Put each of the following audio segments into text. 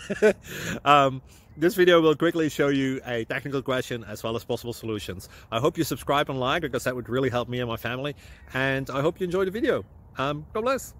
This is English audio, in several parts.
This video will quickly show you a technical question as well as possible solutions. I hope you subscribe and like, because that would really help me and my family. And I hope you enjoy the video. God bless.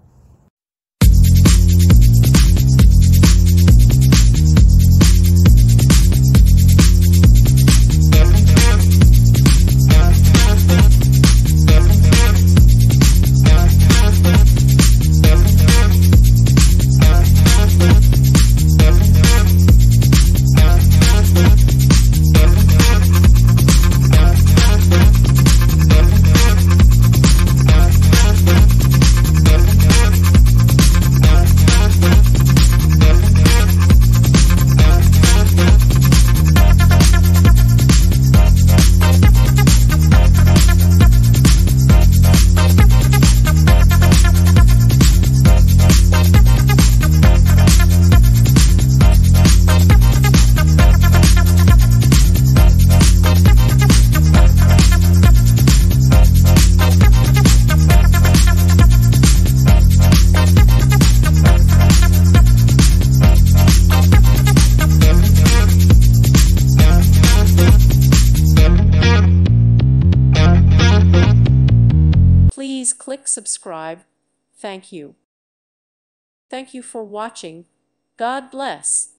Please click subscribe. Thank you. Thank you for watching. God bless.